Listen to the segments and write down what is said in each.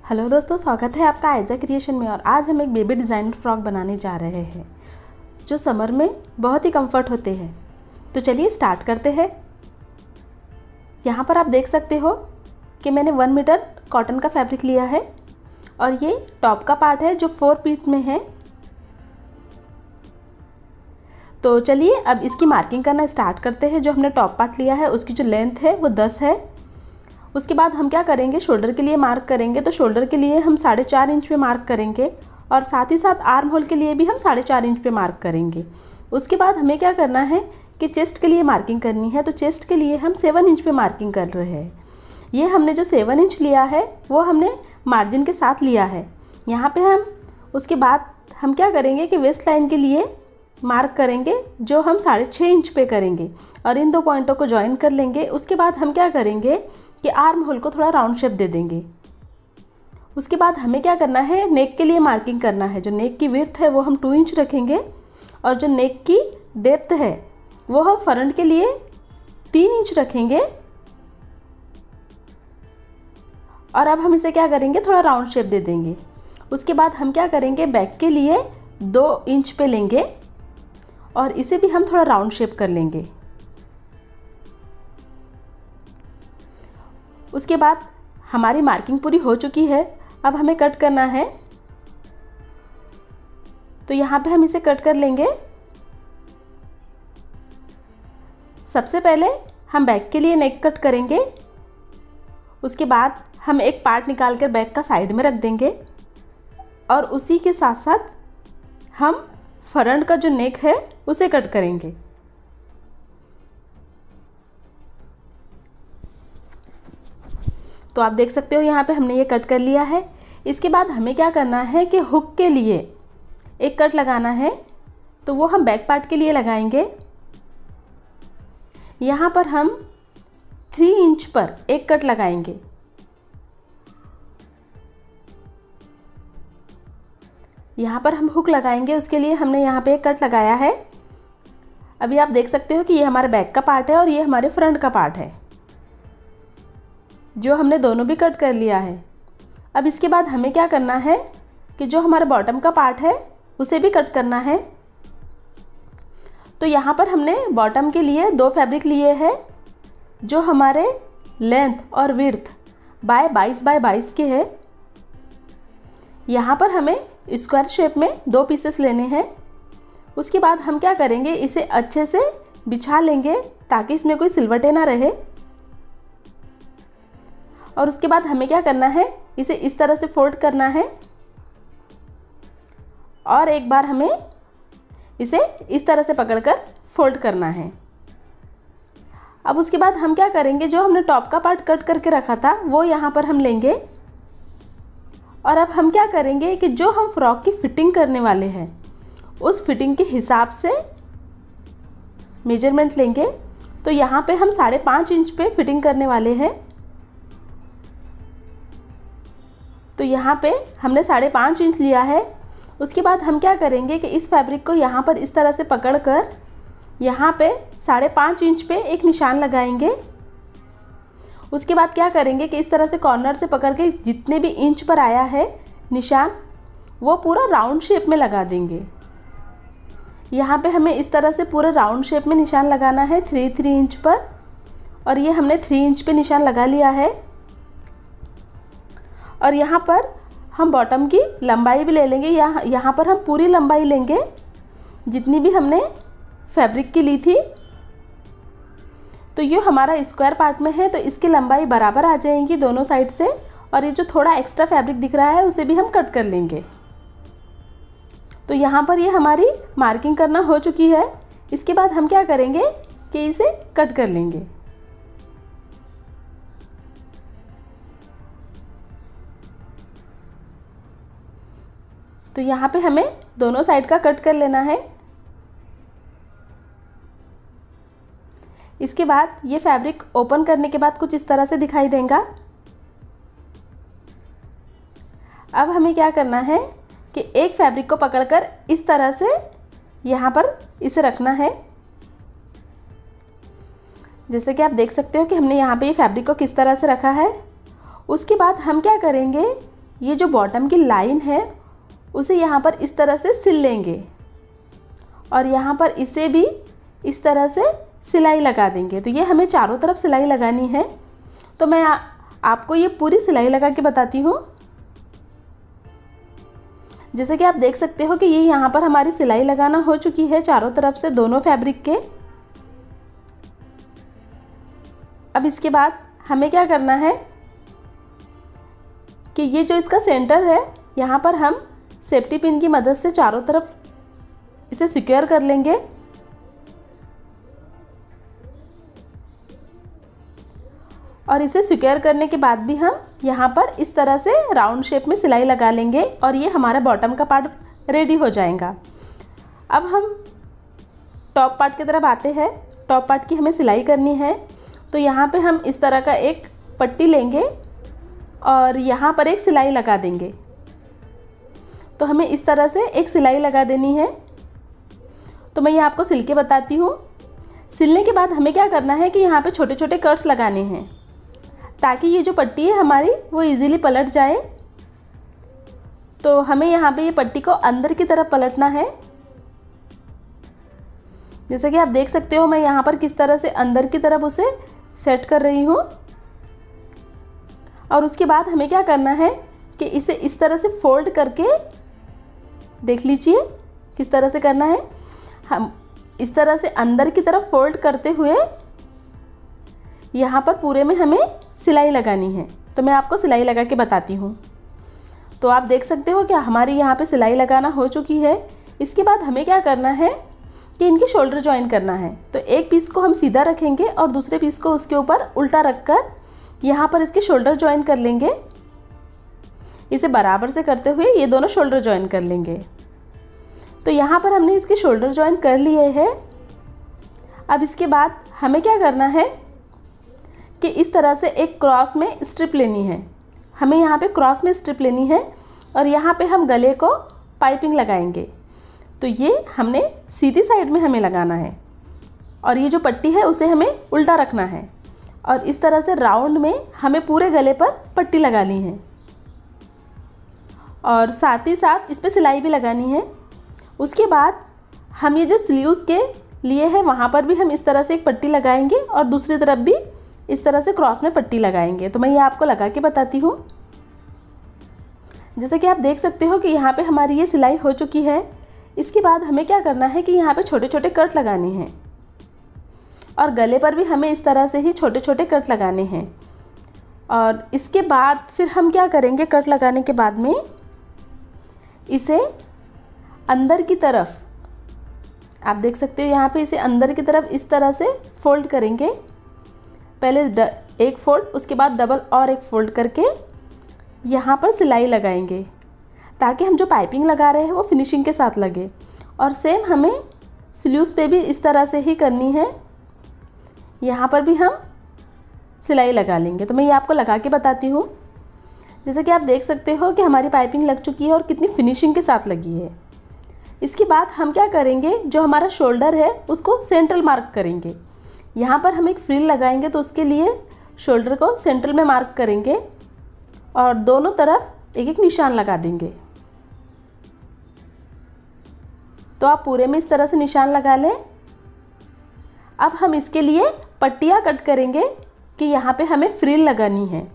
Hello दोस्तों, स्वागत है आपका आइजा क्रिएशन में। और आज हम एक बेबी डिज़ाइनर फ्रॉक बनाने जा रहे हैं जो समर में बहुत ही कंफर्ट होते हैं। तो चलिए स्टार्ट करते हैं। यहाँ पर आप देख सकते हो कि मैंने 1 मीटर कॉटन का फैब्रिक लिया है और ये टॉप का पार्ट है जो 4 पीस में है। तो चलिए अब इसकी मार्किंग करना स्टार्ट करते हैं। जो हमने टॉप पार्ट लिया है उसकी जो लेंथ है वो 10 है। उसके बाद हम क्या करेंगे, शोल्डर के लिए मार्क करेंगे। तो शोल्डर के लिए हम 4.5 इंच पे मार्क करेंगे और साथ ही साथ आर्म होल के लिए भी हम 4.5 इंच पे मार्क करेंगे। उसके बाद हमें क्या करना है कि चेस्ट के लिए मार्किंग करनी है। तो चेस्ट के लिए हम 7 इंच पे मार्किंग कर रहे हैं। ये हमने जो 7 इंच लिया है वो हमने मार्जिन के साथ लिया है। यहाँ पे हम उसके बाद हम क्या करेंगे कि वेस्ट लाइन के लिए मार्क करेंगे जो हम 6.5 इंच पे करेंगे और इन 2 पॉइंटों को ज्वाइन कर लेंगे। उसके बाद हम क्या करेंगे कि आर्म होल को थोड़ा राउंड शेप दे देंगे। उसके बाद हमें क्या करना है, नेक के लिए मार्किंग करना है। जो नेक की विड्थ है वो हम 2 इंच रखेंगे और जो नेक की डेप्थ है वो हम फ्रंट के लिए 3 इंच रखेंगे। और अब हम इसे क्या करेंगे, थोड़ा राउंड शेप दे देंगे। उसके बाद हम क्या करेंगे, बैक के लिए 2 इंच पे लेंगे और इसे भी हम थोड़ा राउंड शेप कर लेंगे। उसके बाद हमारी मार्किंग पूरी हो चुकी है। अब हमें कट करना है। तो यहाँ पे हम इसे कट कर लेंगे। सबसे पहले हम बैक के लिए नेक कट करेंगे। उसके बाद हम एक पार्ट निकाल कर बैक का साइड में रख देंगे और उसी के साथ साथ हम फ्रंट का जो नेक है उसे कट करेंगे। तो आप देख सकते हो यहाँ पे हमने ये कट कर लिया है। इसके बाद हमें क्या करना है कि हुक के लिए एक कट लगाना है। तो वो हम बैक पार्ट के लिए लगाएंगे। यहाँ पर हम 3 इंच पर एक कट लगाएंगे। यहाँ पर हम हुक लगाएंगे, उसके लिए हमने यहाँ पे एक कट लगाया है। अभी आप देख सकते हो कि ये हमारे बैक का पार्ट है और ये हमारे फ्रंट का पार्ट है जो हमने दोनों भी कट कर लिया है। अब इसके बाद हमें क्या करना है कि जो हमारा बॉटम का पार्ट है उसे भी कट करना है। तो यहाँ पर हमने बॉटम के लिए 2 फैब्रिक लिए हैं जो हमारे लेंथ और विड्थ बाय 22 बाय 22 के हैं। यहाँ पर हमें स्क्वायर शेप में 2 पीसेस लेने हैं। उसके बाद हम क्या करेंगे, इसे अच्छे से बिछा लेंगे ताकि इसमें कोई सिलवटें ना रहे। और उसके बाद हमें क्या करना है, इसे इस तरह से फोल्ड करना है और एक बार हमें इसे इस तरह से पकड़कर फोल्ड करना है। अब उसके बाद हम क्या करेंगे, जो हमने टॉप का पार्ट कट करके रखा था वो यहाँ पर हम लेंगे। और अब हम क्या करेंगे कि जो हम फ्रॉक की फिटिंग करने वाले हैं उस फिटिंग के हिसाब से मेजरमेंट लेंगे। तो यहाँ पे हम 5.5 इंच पे फिटिंग करने वाले हैं। तो यहाँ पे हमने 5.5 इंच लिया है। उसके बाद हम क्या करेंगे कि इस फैब्रिक को यहाँ पर इस तरह से पकड़कर यहाँ पे 5.5 इंच पे एक निशान लगाएंगे। उसके बाद क्या करेंगे कि इस तरह से कॉर्नर से पकड़ के जितने भी इंच पर आया है निशान वो पूरा राउंड शेप में लगा देंगे। यहाँ पे हमें इस तरह से पूरा राउंड शेप में निशान लगाना है 3 इंच पर। और ये हमने 3 इंच पे निशान लगा लिया है। और यहाँ पर हम बॉटम की लंबाई भी ले लेंगे। यहाँ पर हम पूरी लंबाई लेंगे जितनी भी हमने फैब्रिक की ली थी। तो ये हमारा स्क्वायर पार्ट में है तो इसकी लंबाई बराबर आ जाएगी दोनों साइड से। और ये जो थोड़ा एक्स्ट्रा फैब्रिक दिख रहा है उसे भी हम कट कर लेंगे। तो यहाँ पर ये हमारी मार्किंग करना हो चुकी है। इसके बाद हम क्या करेंगे कि इसे कट कर लेंगे। तो यहाँ पे हमें दोनों साइड का कट कर लेना है। इसके बाद ये फैब्रिक ओपन करने के बाद कुछ इस तरह से दिखाई देगा। अब हमें क्या करना है कि एक फैब्रिक को पकड़कर इस तरह से यहाँ पर इसे रखना है। जैसे कि आप देख सकते हो कि हमने यहाँ पे ये फैब्रिक को किस तरह से रखा है। उसके बाद हम क्या करेंगे, ये जो बॉटम की लाइन है उसे यहाँ पर इस तरह से सिल लेंगे और यहाँ पर इसे भी इस तरह से सिलाई लगा देंगे। तो ये हमें चारों तरफ सिलाई लगानी है। तो मैं आपको ये पूरी सिलाई लगा के बताती हूँ। जैसे कि आप देख सकते हो कि ये यहाँ पर हमारी सिलाई लगाना हो चुकी है चारों तरफ से, दोनों फैब्रिक के। अब इसके बाद हमें क्या करना है कि ये जो इसका सेंटर है यहाँ पर हम सेफ्टी पिन की मदद से चारों तरफ इसे सिक्योर कर लेंगे। और इसे सिक्योर करने के बाद भी हम यहाँ पर इस तरह से राउंड शेप में सिलाई लगा लेंगे और ये हमारा बॉटम का पार्ट रेडी हो जाएगा। अब हम टॉप पार्ट की तरफ आते हैं। टॉप पार्ट की हमें सिलाई करनी है। तो यहाँ पे हम इस तरह का एक पट्टी लेंगे और यहाँ पर एक सिलाई लगा देंगे। तो हमें इस तरह से एक सिलाई लगा देनी है। तो मैं ये आपको सिल के बताती हूँ। सिलने के बाद हमें क्या करना है कि यहाँ पे छोटे छोटे कट्स लगाने हैं ताकि ये जो पट्टी है हमारी वो इजीली पलट जाए। तो हमें यहाँ पे ये पट्टी को अंदर की तरफ पलटना है। जैसे कि आप देख सकते हो मैं यहाँ पर किस तरह से अंदर की तरफ उसे सेट कर रही हूँ। और उसके बाद हमें क्या करना है कि इसे इस तरह से फोल्ड करके, देख लीजिए किस तरह से करना है। हम इस तरह से अंदर की तरफ फोल्ड करते हुए यहाँ पर पूरे में हमें सिलाई लगानी है। तो मैं आपको सिलाई लगा के बताती हूँ। तो आप देख सकते हो कि हमारी यहाँ पे सिलाई लगाना हो चुकी है। इसके बाद हमें क्या करना है कि इनके शोल्डर जॉइन करना है। तो एक पीस को हम सीधा रखेंगे और दूसरे पीस को उसके ऊपर उल्टा रखकर यहाँ पर इसके शोल्डर जॉइन कर लेंगे। इसे बराबर से करते हुए ये दोनों शोल्डर जॉइन कर लेंगे। तो यहाँ पर हमने इसके शोल्डर जॉइन कर लिए हैं। अब इसके बाद हमें क्या करना है कि इस तरह से एक क्रॉस में स्ट्रिप लेनी है। हमें यहाँ पे क्रॉस में स्ट्रिप लेनी है और यहाँ पे हम गले को पाइपिंग लगाएंगे। तो ये हमने सीधी साइड में हमें लगाना है और ये जो पट्टी है उसे हमें उल्टा रखना है और इस तरह से राउंड में हमें पूरे गले पर पट्टी लगानी है और साथ ही साथ इस पर सिलाई भी लगानी है। उसके बाद हम ये जो स्लीव्स के लिए है वहाँ पर भी हम इस तरह से एक पट्टी लगाएंगे और दूसरी तरफ भी इस तरह से क्रॉस में पट्टी लगाएंगे। तो मैं ये आपको लगा के बताती हूँ। जैसे कि आप देख सकते हो कि यहाँ पे हमारी ये सिलाई हो चुकी है। इसके बाद हमें क्या करना है कि यहाँ पे छोटे छोटे कट लगाने हैं और गले पर भी हमें इस तरह से ही छोटे छोटे कट लगाने हैं। और इसके बाद फिर हम क्या करेंगे, कट लगाने के बाद में इसे अंदर की तरफ, आप देख सकते हो यहाँ पे इसे अंदर की तरफ इस तरह से फोल्ड करेंगे। पहले एक फोल्ड, उसके बाद डबल और एक फोल्ड करके यहाँ पर सिलाई लगाएंगे ताकि हम जो पाइपिंग लगा रहे हैं वो फिनिशिंग के साथ लगे। और सेम हमें स्लीव्स पे भी इस तरह से ही करनी है। यहाँ पर भी हम सिलाई लगा लेंगे। तो मैं ये आपको लगा के बताती हूँ। जैसे कि आप देख सकते हो कि हमारी पाइपिंग लग चुकी है और कितनी फिनिशिंग के साथ लगी है। इसके बाद हम क्या करेंगे, जो हमारा शोल्डर है उसको सेंट्रल मार्क करेंगे। यहाँ पर हम एक फ्रिल लगाएंगे तो उसके लिए शोल्डर को सेंट्रल में मार्क करेंगे और दोनों तरफ एक एक निशान लगा देंगे। तो आप पूरे में इस तरह से निशान लगा लें। अब हम इसके लिए पट्टियाँ कट करेंगे कि यहाँ पे हमें फ्रिल लगानी है।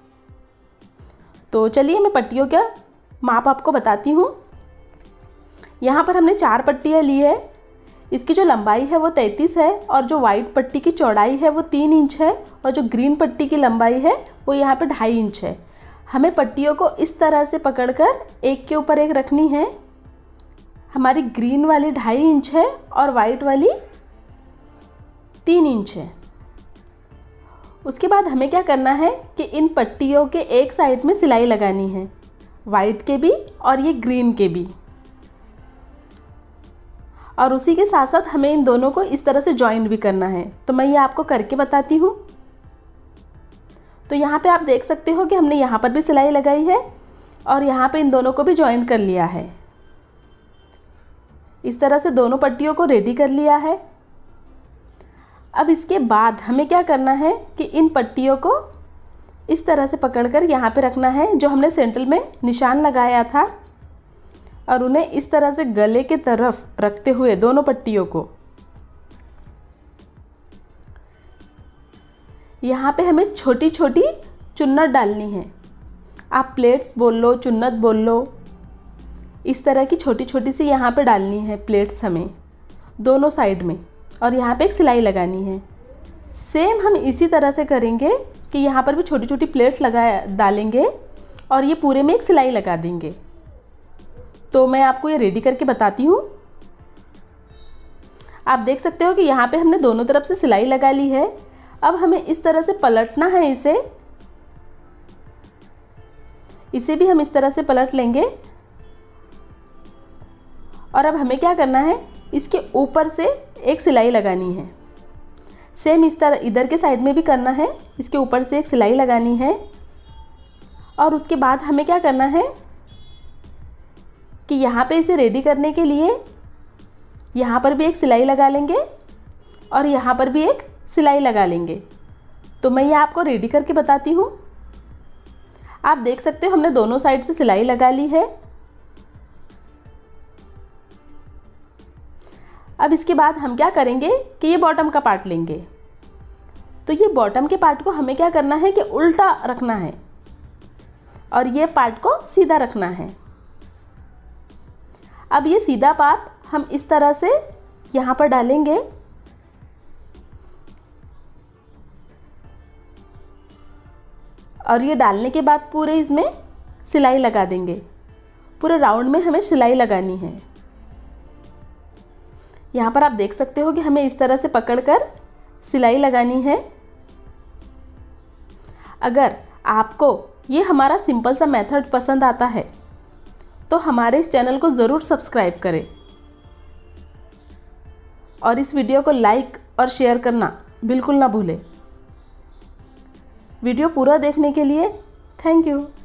तो चलिए मैं पट्टियों का माप आपको बताती हूँ। यहाँ पर हमने 4 पट्टियाँ ली है। इसकी जो लंबाई है वो 33 है और जो वाइट पट्टी की चौड़ाई है वो 3 इंच है और जो ग्रीन पट्टी की लंबाई है वो यहाँ पे 2.5 इंच है। हमें पट्टियों को इस तरह से पकड़कर एक के ऊपर एक रखनी है। हमारी ग्रीन वाली 2.5 इंच है और वाइट वाली 3 इंच है। उसके बाद हमें क्या करना है कि इन पट्टियों के एक साइड में सिलाई लगानी है, वाइट के भी और ये ग्रीन के भी। और उसी के साथ साथ हमें इन दोनों को इस तरह से जॉइन भी करना है। तो मैं ये आपको करके बताती हूँ। तो यहाँ पे आप देख सकते हो कि हमने यहाँ पर भी सिलाई लगाई है और यहाँ पे इन दोनों को भी जॉइन कर लिया है। इस तरह से दोनों पट्टियों को रेडी कर लिया है। अब इसके बाद हमें क्या करना है कि इन पट्टियों को इस तरह से पकड़कर यहाँ पे रखना है जो हमने सेंटर में निशान लगाया था, और उन्हें इस तरह से गले के तरफ रखते हुए दोनों पट्टियों को यहाँ पे हमें छोटी छोटी चुन्नट डालनी है। आप प्लेट्स बोल लो, चुन्नट बोल लो, इस तरह की छोटी छोटी सी यहाँ पे डालनी है प्लेट्स हमें दोनों साइड में, और यहाँ पे एक सिलाई लगानी है। सेम हम इसी तरह से करेंगे कि यहाँ पर भी छोटी छोटी प्लेट्स डालेंगे और ये पूरे में एक सिलाई लगा देंगे। तो मैं आपको ये रेडी करके बताती हूँ। आप देख सकते हो कि यहाँ पे हमने दोनों तरफ से सिलाई लगा ली है। अब हमें इस तरह से पलटना है इसे भी हम इस तरह से पलट लेंगे। और अब हमें क्या करना है, इसके ऊपर से एक सिलाई लगानी है। सेम इस तरह इधर के साइड में भी करना है, इसके ऊपर से एक सिलाई लगानी है। और उसके बाद हमें क्या करना है कि यहाँ पे इसे रेडी करने के लिए यहाँ पर भी एक सिलाई लगा लेंगे और यहाँ पर भी एक सिलाई लगा लेंगे। तो मैं ये आपको रेडी करके बताती हूँ। आप देख सकते हो हमने दोनों साइड से सिलाई लगा ली है। अब इसके बाद हम क्या करेंगे कि ये बॉटम का पार्ट लेंगे। तो ये बॉटम के पार्ट को हमें क्या करना है कि उल्टा रखना है और ये पार्ट को सीधा रखना है। अब ये सीधा पार्ट हम इस तरह से यहाँ पर डालेंगे और ये डालने के बाद पूरे इसमें सिलाई लगा देंगे। पूरे राउंड में हमें सिलाई लगानी है। यहाँ पर आप देख सकते हो कि हमें इस तरह से पकड़कर सिलाई लगानी है। अगर आपको ये हमारा सिंपल सा मेथड पसंद आता है तो हमारे इस चैनल को ज़रूर सब्सक्राइब करें और इस वीडियो को लाइक और शेयर करना बिल्कुल ना भूलें। वीडियो पूरा देखने के लिए थैंक यू।